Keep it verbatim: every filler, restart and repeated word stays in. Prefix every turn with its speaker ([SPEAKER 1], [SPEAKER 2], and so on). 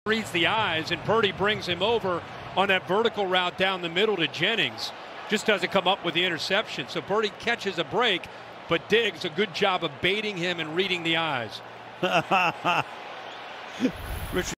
[SPEAKER 1] reads the eyes, and Purdy brings him over on that vertical route down the middle to Jennings. Just doesn't come up with the interception. So Purdy catches a break, but Diggs a good job of baiting him and reading the eyes.
[SPEAKER 2] Richard